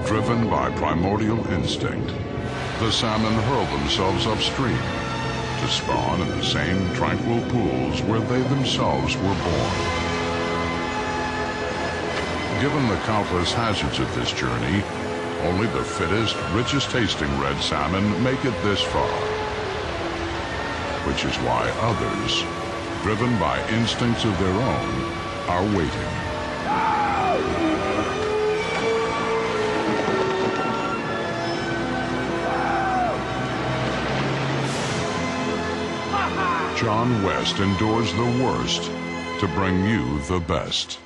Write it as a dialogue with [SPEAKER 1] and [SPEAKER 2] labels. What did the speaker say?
[SPEAKER 1] Driven by primordial instinct, the salmon hurl themselves upstream to spawn in the same tranquil pools where they themselves were born. Given the countless hazards of this journey, only the fittest, richest tasting red salmon make it this far. Which is why others, driven by instincts of their own, are waiting. John West endures the worst to bring you the best.